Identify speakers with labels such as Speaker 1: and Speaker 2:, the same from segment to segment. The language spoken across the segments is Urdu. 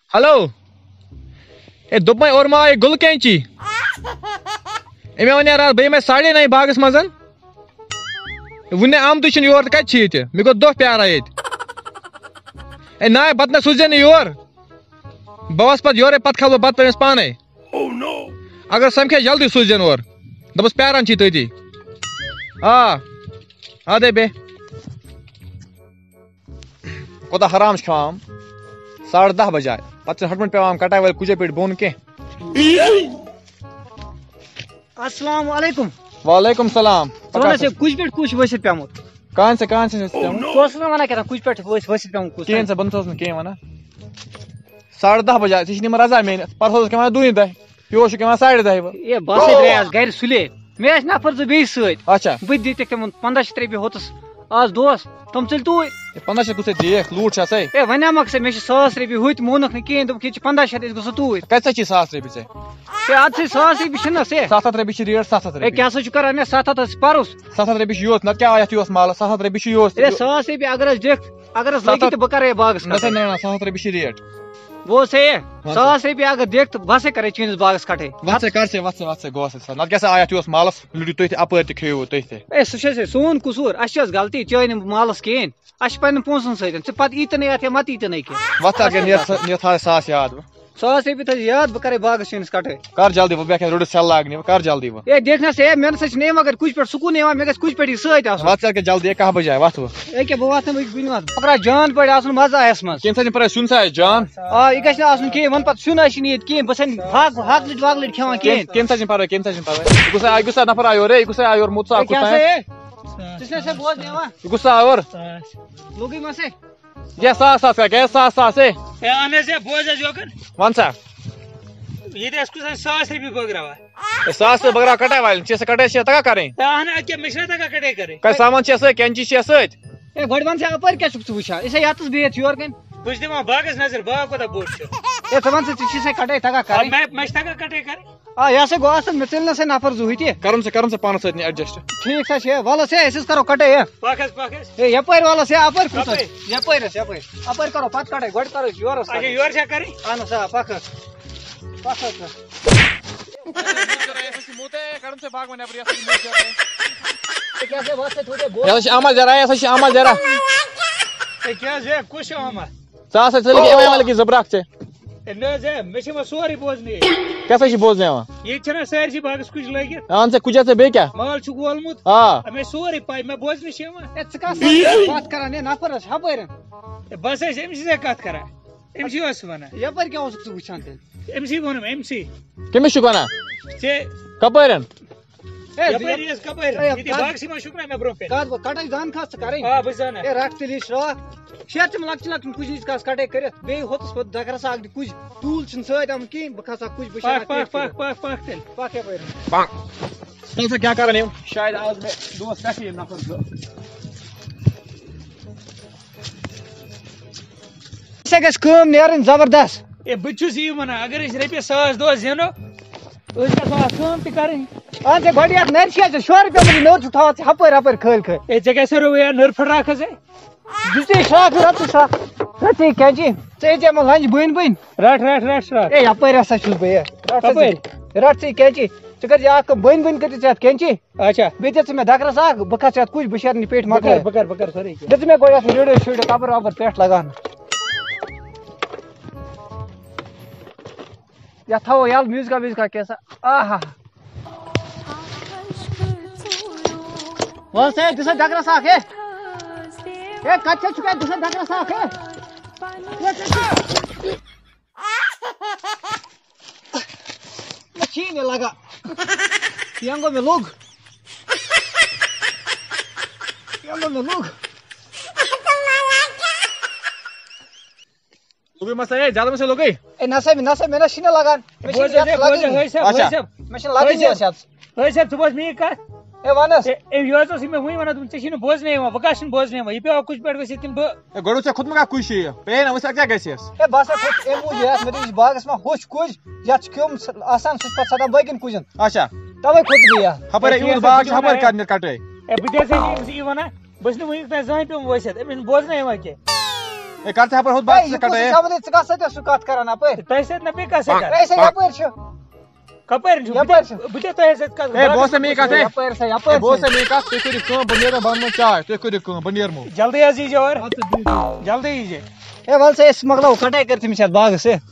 Speaker 1: ہلو اے دپ اور ما آئی گل کینچی امی ون رات بہ میں 9:30 باغس مزن ون آمتو چھ یور کت یہ مے گو دہ پیارا یہ اے نا پتہ نا سوزے یور بہس پتہ یورے پتہ کھل بہ پتہ پانے اگر سمکھے جلدی سوزن اور دپس پیاران چھی تتی ادے بے کوتا حرام کھام 10:30 بجائے پتہ ہٹمٹ پیوام کٹائی ول کجے پیٹ بون کے
Speaker 2: السلام علیکم
Speaker 1: وعلیکم السلام
Speaker 2: سے کچھ پیٹ کچھ ورست پیمت
Speaker 1: کہاں سے پیمت
Speaker 2: نا ونان کیا کچھ پیٹ ورست پیمت
Speaker 1: کہین سے بند کہیں ونان 10:30 بجائے ثہ نم رضا مین پرسو کھان 2:10 پیوش کھان 10:30
Speaker 2: یہ بس درس گھر سلے مے نفر زٕ بیٚیہِ سۭتۍ
Speaker 1: اچھا
Speaker 2: بہٕ دِتِکھ تِمن 1500 رۄپیہِ ہوتس آز دوس تِم ژٔلۍ توٗرۍ
Speaker 1: 1500 کُس دیکھ لوٗٹ چھا سٕے
Speaker 2: ہے وَنیٛامَکھ ژےٚ مےٚ چھِ 1000 رۄپیہِ ہُتہِ مونُکھ نہٕ کِہیٖنۍ دوٚپُکھ یہِ چھِ 1500 أسۍ گژھو توٗرۍ
Speaker 1: کَتہِ چھی 1000 رۄپیہِ ژےٚ
Speaker 2: ہے اَدٕ سٕے 1000 رۄپیہِ چھِنہ سے
Speaker 1: 700 رۄپیہِ چھِ ریٹ 700
Speaker 2: ہے
Speaker 1: رۄپیہِ
Speaker 2: کیٛاہ سا چھُ کران مےٚ 700 پَرُس
Speaker 1: 700 رۄپیہِ چھِ یوت نتہٕ کیٛاہ آیتھ یوس مالس 700 رۄپیہِ چھِ یوت
Speaker 2: ہے 100 رۄپیہِ اگر حظ دِکھ اگر حظ لٔگی تہٕ بہٕ کَرے باغس
Speaker 1: نہ 700 رۄپیہِ چھِ ریٹ
Speaker 2: وہ سے 100 رۄپیہِ اگر دِکھ تہٕ بہٕ ہسا کَرے چٲنِس باغس کَٹٲے
Speaker 1: وَتھ ژٕ کر ژٕ وَتھ ژٕ گوس نتہٕ کیٛاہ سا آیتھ یوس مالس لُڑِو تُہۍ تہِ اپٲرۍ تہِ کھیٚیِو تُہۍ تہِ
Speaker 2: ہے سُہ چھُ سون قصوٗر اَسہِ چھِ حظ غلطی چٲنۍ نہٕ مالس کِہیٖنۍ اَسہِ چھِ پننٮ۪ن پونٛسن سۭتۍ ژٕ پتہٕ یی تہِ نہٕ یتھ یا مت یی تہِ نہٕ کینٛہہ
Speaker 1: وَتھ اگر نیر تھاو 100 یاد
Speaker 2: 100 رۄپیہِ تھٲیزِ یاد بہٕ کَرے باغس چٲنِس کَٹٲے
Speaker 1: کر جلدی وۄنۍ بیٚکھ روڈس سیل لاگنہِ وۄنۍ کر جلدی وۄنۍ
Speaker 2: ہے دیکھ نا سے مےٚ نسا چھِ نہٕ مگر کُچھ پٮ۪ٹھ سکوٗن یِوان مےٚ گژھِ کُچھ پٮ۪ٹھ یہِ سۭتۍ آسُن
Speaker 1: وَتھ ژٕ اگر جلدی کاہ بجاے وَتھ وۄنۍ
Speaker 2: ییٚکیٛاہ بہٕ واتہٕ نہٕ وٕنہِ واتہٕ بہٕ کرٕ جان پٲٹھۍ آسُن مزٕ آیس منٛز
Speaker 1: کمہِ ساتہٕ پرٛاے سیُن سا آسہِ جان
Speaker 2: یہِ گژھِ نہٕ آسُن کِہیٖنۍ وۄنۍ پتہٕ سیُن آسہِ نہٕ ییٚتہِ کِہیٖنۍ بہٕ چھَس ہاک لٕٹۍ واک لٕٹۍ کھٮ۪وان کِہیٖنۍ
Speaker 1: کمہِ ساتہٕ چھُنہٕ پرواے کمہِ ساتہٕ چھُنہٕ پرواے یہِ کُس نفر آو یورے یہِ کُس آو یور موٚت ژٕ
Speaker 2: کیٛاہ سا ہے ژٕ چھُنا سا بوزنہٕ یِوان
Speaker 1: یہِ کُس آو یور
Speaker 2: لوگٕے ما سے
Speaker 1: یہِ 100 کر کیٛاہ 100 ہے
Speaker 2: ہے اہن حظ ہے بوز حظ یوکُن
Speaker 1: وَن سا
Speaker 2: ییٚتہِ ٲسۍ کُس 100 رۄپیہِ بٲگراوان
Speaker 1: 100 سے بگرا کٹائی والٮ۪ن چھِ سا کٹٲے چھِ تگان کَرٕنۍ
Speaker 2: اہن کیٛاہ مےٚ چھِنہ تگان کَٹٲے کَرٕنۍ
Speaker 1: کَتہِ سامان چھِ سۭتۍ کینچی چھِ سۭتۍ
Speaker 2: ہے گۄڈٕ وَن سا اَپٲرۍ کیٛاہ چھُکھ ژٕ وٕچھان أسۍ ہے یَتَس بِہِتھ یورٕ کَنۍ
Speaker 3: بہٕ چھُس دِوان باغس نظر باغ کوتاہ بوٚڑ چھُ
Speaker 2: ہے ژٕ وَن سا ژےٚ چھِ سا کَٹٲے تگان کَرٕنۍ
Speaker 3: مےٚ چھِ تگان کَٹٲے کَرٕنۍ
Speaker 2: یہِ ہسا گوٚو اَصٕل مےٚ ژٔلۍ نہ سا نفر زٕ ہُتہِ
Speaker 1: کرُن سا پانس سۭتۍ ایڈجسٹ
Speaker 2: ٹھیٖک سا چھِ وَلہٕ ہے أسۍ حظ کَرو کَٹٲے ہے
Speaker 3: پکھ حظ
Speaker 2: ہے یپٲرۍ وَلہٕ ہے اَپٲرۍ کُس حظ یپٲرۍ حظ یپٲرۍ اَپٲرۍ کَرو پتہٕ کَٹٲے گۄڈٕ کَرو أسۍ یورَس
Speaker 3: اچھا یورٕ چھا کَرٕنۍ
Speaker 2: اہن حظ پکھ حظ پکھ حظ
Speaker 1: عمل ذرا یہ عمل ذرا
Speaker 3: ہے کیٛاہ حظ ہے کُس چھُ آمد
Speaker 1: ژٕ ہسا ژٕ لگی ایم لگی زبراک ژےٚ
Speaker 3: ہے نہ حظ ہے مےٚ چھِ یِوان سورُے بوزنہٕ
Speaker 1: کیٛاہ سا چھِ بوزنہٕ یِوان
Speaker 3: ییٚتہِ چھِنہ سٲرسٕے باغس کُج لٲگِتھ
Speaker 1: اہن سا کُجا ژےٚ بیٚیہِ کیٛاہ
Speaker 3: مال چھُکھ وولمُت مےٚ چھِ سورُے پاے مےٚ بوزنہٕ چھِ یِوان
Speaker 2: ہے ژٕ کَتھ کَتھ کران ہے نفر حظ ہُپٲرۍ
Speaker 3: ہے بس حظ أمۍ سٕے کَتھ کران أمۍ سٕے اوس وَنان
Speaker 2: یپٲرۍ کیٛاہ اوسُکھ ژٕ وٕچھان تیٚلہِ
Speaker 3: أمۍ سٕے ووٚنُم أمۍ سٕے
Speaker 1: کٔمِس چھُکھ وَنان
Speaker 3: ژےٚ
Speaker 1: کَپٲرۍ
Speaker 3: یپٲری حظ کَپٲرۍ ییٚتہِ باغسٕے منٛز چھُکھ نا مےٚ برونٛہہ کَنہِ
Speaker 2: کَٹٲے زان کھس ژٕ کَرٕنۍ
Speaker 3: بہٕ چھُس زانان
Speaker 2: ہے رَٹھ تیٚلہِ یہِ شراکھ شیر تِم لۄکچہِ لۄکچہِ کُجنِچ کَس کَٹٲے کٔرِتھ بیٚیہِ ہوٚتُس پَتہٕ دَگرَس اکھ دِ کُج ٹوٗل چھُنہٕ سۭتۍ آمُت کِہیٖنۍ بہٕ کھسا کُج بہٕ
Speaker 3: پکھ تیٚلہِ
Speaker 2: پکھ یپٲرۍ
Speaker 1: ژٕ سا کیٛاہ کران یِم شاید آز مےٚ دوس پٮ۪ٹھٕ یِم نفر زٕ
Speaker 2: ژےٚ گژھِ کٲم نیرٕنۍ زبردست
Speaker 3: ہے بہٕ چھُس یی وَنان اگر أسۍ رۄپیَس 100 دۄہ زینو أسۍ گژھو اَتھ کٲم تہِ کَرٕنۍ
Speaker 2: اہن ژےٚ گۄڈٕ یَتھ نَرِ چھِ ژےٚ شورٕ پیوٚمُت نٔر چھُ تھاوان ژٕ ہُپٲرۍ ہُپٲرۍ کھٲلۍ کھٲلۍ
Speaker 3: ہے ژےٚ کیٛاہ سَرو یا نٔر پھٕٹراکھ حظ ہے
Speaker 2: دِژے شراکھ رَٹُے شراکھ رَٹے کینچی ژےٚ ییٚژے یِمن لنجہِ بٔنۍ
Speaker 3: رٹ شراکھ
Speaker 2: ہے یپٲرۍ ہسا چھُس بہٕ
Speaker 3: کَپٲرۍ
Speaker 2: رَٹ ژٕ کینچی ژٕ کٔرۍ زِ اکھ کٲم بٔنۍ کٔرۍ ژٕ یَتھ کینچی
Speaker 3: اچھا
Speaker 2: بیٚیہِ دِ ژٕ مےٚ دَکرَس اکھ بہٕ کھسہٕ یَتھ کُج بہٕ شیرنہِ پیٹہِ مۄکلٲے
Speaker 3: بہٕ کَرٕ سورُے کینٛہہ
Speaker 2: دِ ژٕ مےٚ گۄڈٕ یَتھ ریڈیو شیڈیو کَبر وَبر پٮ۪ٹھ لگاونہٕ یَتھ تھاوو یَلہٕ میوٗزکا ویوٗزکا کیٚنٛہہ سا آہا وَلہٕ سا ہے دِ سا دَکرَس اکھ ہے کَتہِ چھَکھ ژٕ دِ سا دَکرَس اکھ ہے مےٚ چھِی نہٕ لگان ینگو مےٚ لوٚگ
Speaker 1: لوگٕے ما سا ہے زیادٕ ما سا لوگٕے
Speaker 2: ہے نہ سا مےٚ نہ چھِی نہٕ لگان مےٚ چھِنہٕ لگٲنی
Speaker 3: ژٕ بوز میٛٲنۍ کَتھ
Speaker 2: ہے وَن حظ
Speaker 3: یہِ حظ اوسُے مےٚ وٕنۍ وَنان دوٚپُن ژےٚ چھی نہٕ بوزنٕے یِوان بہٕ کَتھ چھُنہٕ بوزنٕے یِوان یہِ پیٚوا کُجہِ پٮ۪ٹھ ؤسِتھ کِنہٕ بہٕ
Speaker 1: گۄڈٕ ژےٚ کھوٚتمُت کانٛہہ کُج چھِ پیٚیہِ نا وٕچھ کیٛاہ گژھٮ۪س
Speaker 2: ہے بہٕ ہسا کھوٚت اَمہِ موٗجوٗب یَتھ مےٚ دوٚپ باغس منٛز ہوٚچھ کُج یَتھ چھُ کیوٚم آسان سُہ چھُ پَتہٕ ژھٕنان باقین کُجن
Speaker 1: اچھا
Speaker 2: تَوے کھوٚتُس بہٕ یَتھ
Speaker 1: ہپٲرۍ یِہُنٛد باغ چھُ ہپٲرۍ کرنہِ کَٹٲے
Speaker 3: ہے بہٕ تہِ ہسا چھُس یہِ وَنان بہٕ چھُس نہٕ وٕنیُک تانۍ زٕہٕنۍ پیوٚمُت ؤسِتھ أمِس چھُنہٕ بوزنٕے یِوان کینٛہہ
Speaker 1: اے کر ژٕ ہپٲرۍ ہُتھ باغس سۭتۍ کَٹٲے
Speaker 2: ژٕ کَتھ سۭتۍ سُہ کَتھ کران اَپٲرۍ
Speaker 3: تۄہہِ سۭتۍ نہ بیٚیہِ کَتھ سۭتۍ کَرٕ
Speaker 2: ایسے یپٲرۍ چھُ
Speaker 3: کَپٲرۍ چھُ
Speaker 2: یپٲرۍ چھُ
Speaker 3: بہٕ تہِ تۄہہِ سۭتۍ کَتھ
Speaker 1: اے بوز سا میٛٲنۍ کَتھ اے
Speaker 2: یپٲرۍ سا
Speaker 1: اے
Speaker 2: یپٲرۍ
Speaker 1: بوز سا میٛٲنۍ کَتھ تُہۍ کٔرِو کٲم بہٕ نیرو بہٕ اَنہٕ چاے تُہۍ کٔرِو کٲم بہٕ نیرمو
Speaker 3: جلدی حظ ییٖزیو اور جلدی ییٖزِ
Speaker 2: ہے وَل سا أسۍ مۄکلاو کَٹٲے کٔرِتھ تٔمِس یَتھ باغس ہے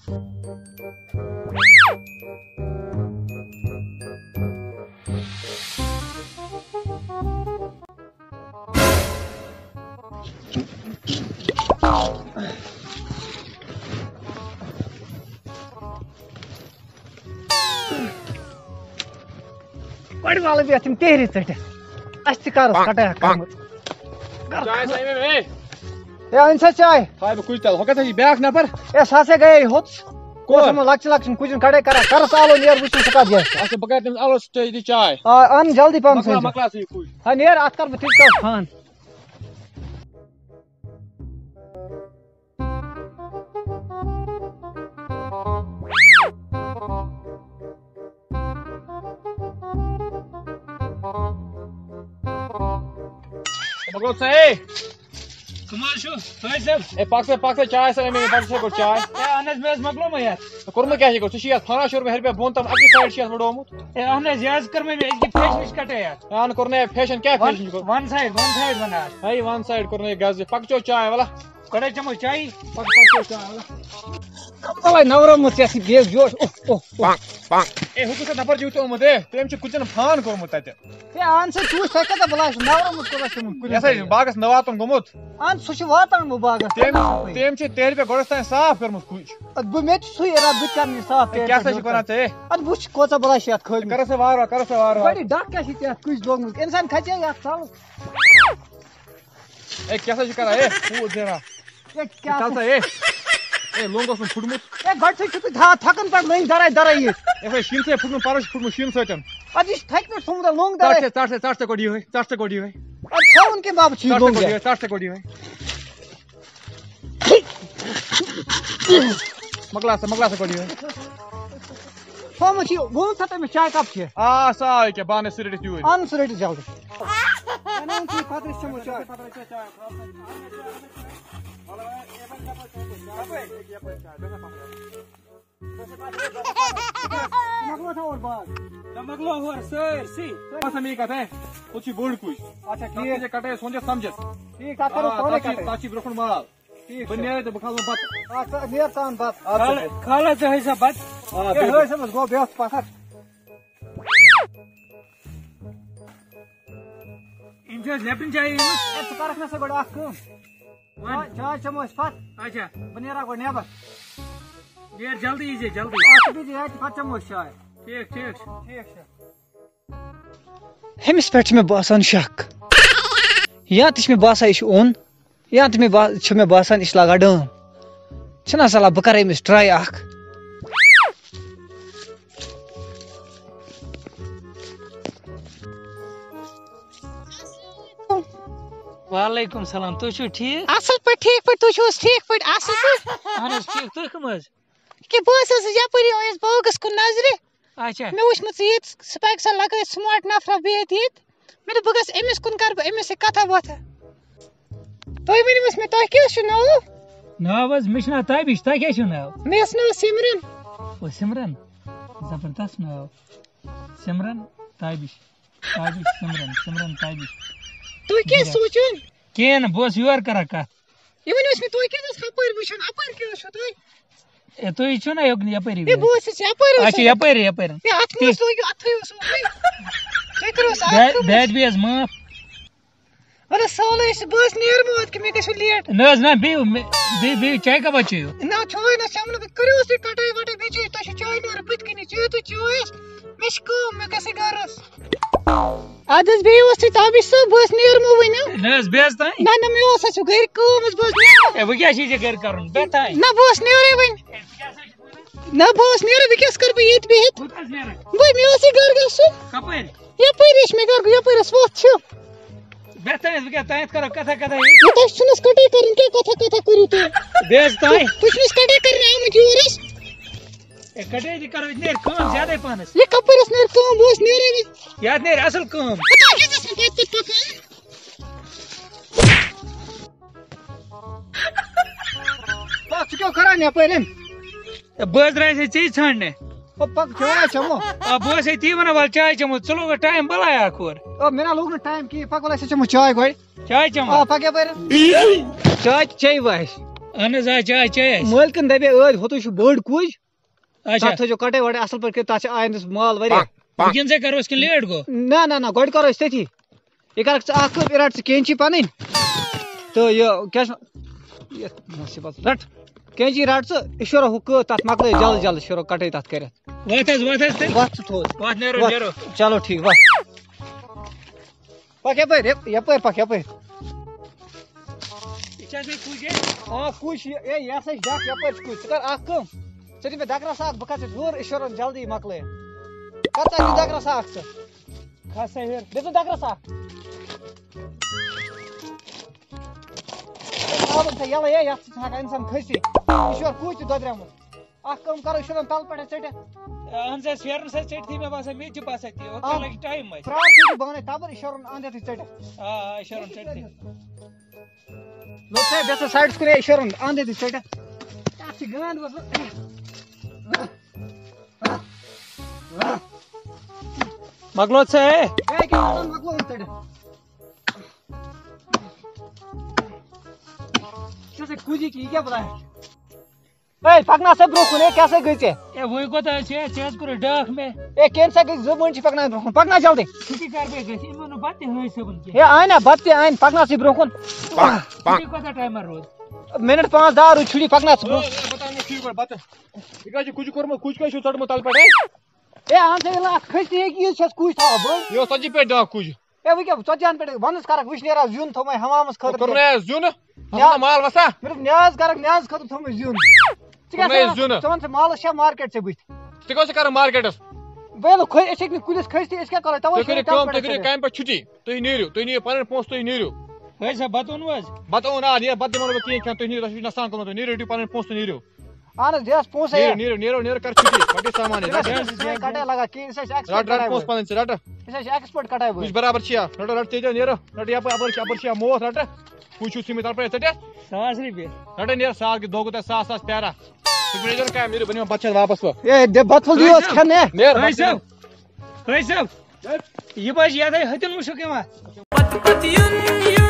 Speaker 2: گۄڈٕ والہٕ بہٕ یَتھ یِم تیٚہرِ ژٔٹِتھ اَسہِ تہِ کَرُس کَٹٲے اکھ کٔرمٕژ
Speaker 1: چاے سا أنۍ مےٚ
Speaker 2: ہے أنۍ سا چاے
Speaker 1: تھاے بہٕ کُجہِ تل ہُہ کَتھ چھِ بیٛاکھ نفر
Speaker 2: ہے سُہ ہسا گٔیے ہوٚتس لۄکچہِ لۄکچن کُجن کَٹٲے کران کَرس آلو نیر وٕچھُن سُہ کَتھ جایہِ
Speaker 1: اچھا بہٕ کَرٕ تٔمِس الو سۭتۍ ییٚتی چاے
Speaker 2: آ اَن جلدی پہم
Speaker 1: مۄکلا مۄکلا ژٕ یہِ کُج
Speaker 2: ہا نیر اَتھ کَرٕ بہٕ تیٖتِس کالس فون
Speaker 1: مۄکلو ژٕ اے
Speaker 3: کٕم حظ چھُو تۄہہِ صٲب
Speaker 1: اے پَک سا چاے سا أنۍ مےٚ پَتہٕ چھےٚ گۄڈٕ چاے
Speaker 3: ہے اہن حظ مےٚ حظ مۄکلومَے یَتھ
Speaker 1: کوٚرمُت کیٛاہ چھِ گوٚو ژٕ چھِ یَتھ فانا شوٗر مےٚ ہیٚرِ پٮ۪ٹھ بۄن تام اَکٕے سایڈ چھِ یَتھ وٕڈومُت
Speaker 3: ہے اہن حظ یہِ حظ کٔر مےٚ أزکہِ فیشنٕچ کَٹٲے یَتھ
Speaker 1: اہن کوٚر نہٕ فیشن کیٛاہ فیشن چھُ کوٚرمُت
Speaker 3: وَن سایڈ بَنان
Speaker 1: ہے وَن سایڈ کوٚر نہٕ یہِ غزِ پَکچو چاے وَلا
Speaker 3: گۄڈَے چٮ۪مو چایی
Speaker 1: پَکچو چاے وَلا
Speaker 2: کَملے نورومُت یَتھ بیگ جوش
Speaker 1: اے ہُہ کُس نفر چھُ یُتھ آمُت اے تٔمۍ چھُ کُچن فان کوٚرمُت تَتہِ
Speaker 2: ہے اَن سا چوٗس تۄہہِ کَتھ بَلاے چھُ نورومُت کوٚر اَسہِ
Speaker 1: یہِ ہسا چھُ باغس نہٕ واتُن گوٚمُت
Speaker 2: اَن سُہ چھُ واتان وۄنۍ باغس
Speaker 1: تٔمۍ چھُ تیٚلہِ پٮ۪ٹھ گۄڈس تانۍ صاف کوٚرمُت کُج
Speaker 2: بہٕ مےٚ تہِ چھُ سُے اِرادٕ بہٕ تہِ کَرٕ یہِ صاف
Speaker 1: کیٛاہ سا چھُکھ وَنان ژٕ اے
Speaker 2: اَدٕ وٕچھ کۭژاہ بَلاے چھِ یَتھ کھٲلمٕژ
Speaker 1: کَرو سا وارٕ وارٕ کَرو سا وارٕ وارٕ
Speaker 2: گۄڈٕ ڈَکھ کیٛاہ چھِ یَتھ کُج لوگمُت اِنسان کھژے یَتھ ژَلَس
Speaker 1: اے کیٛاہ سا چھُ کران اے پوٗت زینان چل سا اے اے لوٚنگ اوس نہٕ پھُٹمُت
Speaker 2: ہے گۄڈٕ چھُ تُہۍ تھاوان تھکن پٮ۪ٹھ لٔنٛگۍ دَرے یہِ
Speaker 1: یہِ ہسا شیٖن سۭتۍ پھُٹمُت پَرُس چھُ پھُٹمُت شیٖنہٕ سۭتۍ
Speaker 2: اَدٕ یہِ چھُ تھکہِ پٮ۪ٹھ تھوٚمُت لوٚنٛگ دَرے
Speaker 1: ژٹ سا گۄڈٕ یِہوے ژٹ سا گۄڈٕ یِہوے
Speaker 2: اَدٕ تھاوُن کَمہِ باپَتھ چھُ یہِ لوٚنٛگ
Speaker 1: ژٹ سا گۄڈٕ یِہوے مۄکلا سا گۄڈٕ یِہوے
Speaker 2: تھوٚمُت چھُ ووٚن سا تٔمِس چاے کپ چھِ
Speaker 1: آ سا آو ییٚکیٛاہ بہٕ اَنہٕ سُہ رٔٹِتھ یوٗرۍ
Speaker 2: اَن سُہ رٔٹِتھ جلدی پتہٕ أسۍ چٮ۪مو چاے مۄکلو تھا اور باغ
Speaker 3: مۄکلو ہورٕ سٲرسٕے
Speaker 1: سا میٛٲنۍ کَتھ اے ہُہ چھُ بوٚڑ کُج
Speaker 2: اچھا
Speaker 1: ٹھیٖک
Speaker 2: ٹھیٖک
Speaker 1: چھِ کَٹٲے سونٛچَس سَمجھَس
Speaker 2: ٹھیٖک تَتھ کَرو پانَے کَٹٲے
Speaker 1: تَتھ چھِ برٛونٛہہ کُن مال
Speaker 2: ٹھیٖک
Speaker 1: بہٕ نیرٕ تہٕ بہٕ کھالہٕ بَتہٕ
Speaker 2: ژٕ نیر ژان بَتہٕ
Speaker 3: کھالا ژٕ ہٲے سا بَتہٕ
Speaker 2: ہے ہٲے صٲبَس گوٚو بیٛاکھ پَتھر
Speaker 3: أمۍ چھِ حظ لیپٹن چاے أنمٕژ
Speaker 2: ہے ژٕ کَرکھ مےٚ سا گۄڈٕ اکھ کٲم چاے چٮ۪مو أسۍ پَتہٕ
Speaker 3: اچھا
Speaker 2: بہٕ نیرا گۄڈٕ نٮ۪بر
Speaker 3: نیر جلدی ییٖزِ جلدی
Speaker 2: اَتھ بِہزِ اَتہِ پَتہٕ چٮ۪مو أسۍ چاے
Speaker 3: ٹھیٖک ٹھیٖک
Speaker 2: ٹھیٖک چھُ ہُمِس پٮ۪ٹھ چھُ مےٚ باسان شک یا تہِ چھُ مےٚ باسان یہِ چھُ اوٚن یا تہِ چھُ مےٚ باسان یہِ چھُ لاگان ڈٲم چھُنہ سَلا بہٕ کَرٕ أمِس ٹراے اکھ
Speaker 3: وعلیکُم سلام تُہۍ چھِو ٹھیٖک
Speaker 4: اصل پٲٹھۍ ٹھیٖک پٲٹھۍ تُہۍ چھِو حظ ٹھیٖک پٲٹھۍ اصل پٲٹھۍ
Speaker 3: اہن حظ ٹھیٖک تُہۍ کٕم حظ
Speaker 4: کہِ بہٕ حظ ٲسٕس یپٲری آیس باغس کُن نظرِ
Speaker 3: اچھا
Speaker 4: مےٚ وٕچھ ژٕ ییٚتہِ سپیکسا لگٲیِتھ سماٹ نفرا بِہِتھ ییٚتہِ مےٚ دوٚپ بہٕ گژھٕ أمِس کُن کرٕ بہٕ أمِس سۭتۍ کتھا باتھا تُہۍ ؤنِو حظ مےٚ تۄہہِ کیٛاہ چھُ ناو
Speaker 3: ناو حظ مےٚ چھُ ناو تابِش تۄہہِ کیٛاہ چھُو ناو
Speaker 4: مےٚ اوس ناو سِمرن
Speaker 3: او سِمرن زبردست ناو سِمرن تابِش سِمرن تابِش
Speaker 4: تُہۍ کیٛاہ سونٛچُن
Speaker 3: کِہیٖنۍ نہٕ بہٕ اوسُس یورٕ کران کتھ
Speaker 4: یہِ ؤنِو حظ مےٚ تُہۍ کیٛازِ ٲس ہُپٲرۍ وٕچھُن اپٲرۍ کیٛاہ چھُو تُہۍ
Speaker 3: اے تُہۍ چھِو نا یپٲری
Speaker 4: ہے بہٕ ٲسٕس یپٲرۍ
Speaker 3: اچھا یپٲری
Speaker 4: ہے اتھ منٛز لٲگِو اتھٕے اوس تُہۍ کٔرِو
Speaker 3: بیٹ بیٚیہِ حظ معاف
Speaker 4: وَلہٕ حظ سہلٕے چھُ بہٕ حظ نیرٕ اَدٕ کہِ مےٚ گژھِو لیٹ
Speaker 3: نہ حظ نہ بیٚیہِ چاے کَپا چیٚیِو
Speaker 4: نہ چاے نہ چٮ۪مہٕ بہٕ کٔرِو حظ تُہۍ کَٹٲے وَٹٲے بیٚیہِ چیٚیِو تۄہہِ چھُو چاے نیران بٕتھِ کَنی چیٚیِو تُہۍ چاے مےٚ چھِ کٲم مےٚ گژھِ گَرَس اَدٕ حظ بیٚیہِ اوس تُہۍ تابِش صٲب بہٕ حظ نیرمو وٕنہِ
Speaker 3: نہ حظ بیٚیہِ حظ تانۍ
Speaker 4: نہ نہ مےٚ اوس اَسہِ گَرِ کٲم حظ بہٕ حظ نیرٕ
Speaker 3: اے وۄنۍ کیٛاہ چھِ ژےٚ گرِ کَرُن بیٚیہِ تانۍ
Speaker 4: نہ بہٕ اوس نیرٕے وۄنۍ نہ بہٕ اوس نیرٕ وۄنۍ کیٛاہ کَرٕ بہٕ ییٚتہِ بِہِتھ مےٚ اوسُے گَرٕ گژھُن
Speaker 3: کَپٲرۍ
Speaker 4: یپٲری چھِ مےٚ گَرٕ یپٲرۍ ٲس وَتھ چھِ
Speaker 3: بیٚیہِ تانۍ وۄنۍ کیٛاہ تانٮ۪تھ کَرو کَتھا کَتھا
Speaker 4: یہِ تۄہہِ چھُنہٕ حظ کَٹٲے کَرٕنۍ کیٛاہ کَتھا کَتھا کٔرِو تُہۍ
Speaker 3: بیٚیہِ حظ تانۍ
Speaker 4: تُہۍ چھِو حظ کَٹٲے کَرنہِ آمٕتۍ یور حظ
Speaker 3: اے کَٹٲے تہِ کَرو ییٚتہِ نیرِ کٲم زیادَے پَہنَس
Speaker 4: یہِ کَپٲرۍ ٲس نیرِ کٲم بہٕ اوس نیرٕے وۄنۍ
Speaker 3: یَتھ نیرِ اَصٕل کٲم
Speaker 4: تۄہہِ کیٛازِ ٲسوٕ پَتہٕ پَکان
Speaker 2: ژٕ کیٛاہ کران یپٲرۍ
Speaker 3: بہٕ درٛایس ژےٚ ژھانڈنہِ
Speaker 2: پک چاے چمو
Speaker 3: بہٕ اوسے تی ونان وَلہٕ چاے چمو ژٕ لوگُتھ ٹایم بلاے اکھ اور
Speaker 2: مےٚ نا لوگ نہٕ ٹایم کِہیٖنۍ پک وَلہٕ أسۍ چمو چاے گۄڈٕ
Speaker 3: چاے چمو
Speaker 2: پک یپٲرۍ چاے چیٚیہِ وۄنۍ اَسہِ
Speaker 3: اہن حظ آ چاے چاے اَسہِ
Speaker 2: مٲلکن دپے ٲدۍ ہوٚتُے چھُ بٔڑ کُج
Speaker 3: اچھا
Speaker 2: تتھ تھٲیزیو کٹٲے وٹٲے اصل پٲٹھۍ کٔرِتھ تتھ چھِ آیندس مال واریاہ
Speaker 3: وٕنکٮ۪نسٕے کروس کِنہٕ لیٹ گوٚو
Speaker 2: نہ گۄڈٕ کرو أسۍ تٔتی یہِ کرکھ ژٕ اکھ کٲم یہِ رٹ ژٕ کینچی پنٕنۍ تہٕ یہِ کیٛاہ چھِ رٹ کینچی رٹ ژٕ یہِ شیرو ہُہ کٲ تتھ مکلٲیِتھ جلد جلد شیرو کٹٲے تتھ کٔرِتھ
Speaker 3: وَتھ حظ تہٕ
Speaker 2: وتھ ژٕ تھوٚد
Speaker 3: وَتھ نیرو نیرو
Speaker 2: چلو ٹھیٖک وتھ پک یپٲرۍ پک یپٲرۍ
Speaker 3: یہِ چھا سا کُجے
Speaker 2: کُج اے یہِ ہسا چھِ ڈکھ یپٲرۍ چھِ کُج ژٕ کر اکھ کٲم ژٕ دِ مےٚ دگرس اکھ بہٕ کھسہٕ ہیوٚر أسۍ شیرو جلدی مکلٲیِتھ کتھ ژٕ دگرس اکھ ژٕ
Speaker 3: کھس سا ہیوٚر
Speaker 2: دِ ژٕ دگرس اکھ تھاوُن تھٲے یلے ہے یتھ چھِ ہٮ۪کان اِنسان کھٔسِتھ یہِ چھُ یورٕ کُج تہِ دۄدریومُت اکھ کٲم کرو شیرو تلہٕ پٮ۪ٹھے ژٔٹِتھ
Speaker 3: اہن سا شیرنس حظ ژٔٹتھٕے مےٚ باسان مےٚ تہِ باسان تی اوٚتام لگہِ ٹایم وۄنۍ
Speaker 2: پرٛار ژٔٹِتھ بہٕ وَنَے تبر یہِ شیرُن انٛد ہٮ۪تھٕے ژٔٹِتھ
Speaker 3: آ شیرن ژٔٹتھٕے
Speaker 2: لوٚگ سا بیٚیہِ ژٕ سایڈس کُن ہے شیرُن انٛد ہٮ۪تھٕے ژٔٹِتھ تتھ چھِ گانٛد
Speaker 3: مۄکلوت سا ہے
Speaker 2: کیٛاہ مۄکلووُن ژٔٹِتھ کُجی کی یہِ کیٛاہ بلاے اے پکناو سا برٛونٛہہ کُن ہے کیٛاہ سا گٔے ژےٚ
Speaker 3: اے وۄنۍ کوتاہ چھِ ژےٚ حظ کوٚرُتھ ڈاکھ مےٚ
Speaker 2: اے کیٚمۍ سا گٔے 2 مٔنٛٹۍ چھِ پکناو برٛونٛہہ کُن پکناو جلدی
Speaker 3: چھُٹی کر بے گژھِ یِمو نہٕ پتہٕ تہِ ہٲے صٲبُن
Speaker 2: ہے
Speaker 3: کینٛہہ
Speaker 2: آیہِ نا بتہٕ تہِ اَنہِ پکناو ژٕ برٛونٛہہ کُن
Speaker 3: چھُٹی کوتاہ ٹایمر روٗد
Speaker 2: مِنٹ 5-10 روٗدۍ چھُٹی پکناو ژٕ برٛونٛہہ
Speaker 1: بتاو مےٚ ٹھیٖک پٲٹھۍ بتہٕ یہِ کیٛاہ چھُ کُجہِ کوٚرمُت کُج کیٛاہ چھُ ژوٚٹمُت تلہٕ پٮ۪ٹھے
Speaker 2: اے اہن سا ییٚلہِ اَتھ کھٔسہِ تہِ ہیٚکہِ یہِ چھَس کُج تھاوان بٔڑ
Speaker 1: یہِ اوس 40 پٮ۪ٹھ ڈاکھ کُج
Speaker 2: اے وۄنۍ کیٛاہ 40 پٮ۪ٹھ ونٛدس کرکھ وٕشنیر زیُن تھوٚومَے ہمامس خٲطرٕ
Speaker 1: کوٚرُن ہے زیُن مال وسا
Speaker 2: مےٚ دوٚپ نیاز کرکھ نیازٕ خٲطرٕ تھوٚومَے زیُن ژٕ کیٛاہ ژٕ وَن ژٕ مالس چھا مارکیٹ ژےٚ بٕتھِ
Speaker 1: ژٕ کیٛاہ چھُکھ کران مارکیٹس
Speaker 2: بہٕ أسۍ ہیٚکہِ نہٕ کُلِس کھٔسِتھ أسۍ کیٛاہ کرو
Speaker 1: تُہۍ
Speaker 2: تَوے
Speaker 1: کٔرِو کٲم تُہۍ کٔرِو کامہِ پٮ۪ٹھ چھُٹی تُہۍ نیٖرِو تُہۍ نِیِو پنٕنۍ پونٛسہٕ تُہۍ نیٖرِو
Speaker 3: ہٲے سا بتہٕ اوٚنوٕ حظ
Speaker 1: بتہٕ اوٚن آ بتہٕ دِمو نہٕ بہٕ کِہیٖنۍ کھٮ۪ن تُہۍ نیٖرِو تۄہہِ چھُو نۄقصان کوٚرمُت تُہۍ نیٖرِو رٔٹِو پنٕنۍ پونٛسہٕ تہٕ نیٖرِو
Speaker 2: اہن حظ دِیَس پونٛسہٕ
Speaker 1: نیٖرِو کر چھُٹی پَٹے سامان
Speaker 2: کٹٲے لگان کِہیٖنۍ أسۍ حظ چھِ
Speaker 1: رٹ رٹ پونٛسہٕ پنٕنۍ ژٕ رٹ
Speaker 2: أسۍ حظ چھِ ایٚکٕسپٲٹ کٹاے
Speaker 1: کُج برابر چھِیا رٹ رٹ ژٕ نیٖرو رٹ یپٲرۍ چھِ یا موتھ رٹ کُج چھُو ژھٕنمٕتۍ تلہٕ پٮ۪ٹھ ژٔٹِتھ
Speaker 3: 1000 رۄپیہِ
Speaker 1: رٹے نیرٕ 1,000 دۄہ گوٚو تۄہہِ 1,000 پیارا تُہۍ نیٖرِو نہٕ کامہِ نیٖرِو بہٕ نِمہٕ بتہٕ چھَس واپس وۄنۍ
Speaker 2: اے بتہٕ پھوٚل دِیِو حظ کھٮ۪ن ہے
Speaker 1: نیرٕ
Speaker 3: ہٲے صٲب ہٲے صٲب یہِ بہٕ حظ یَتھ ہَتٮ۪ن وٕچھُکھ یِوان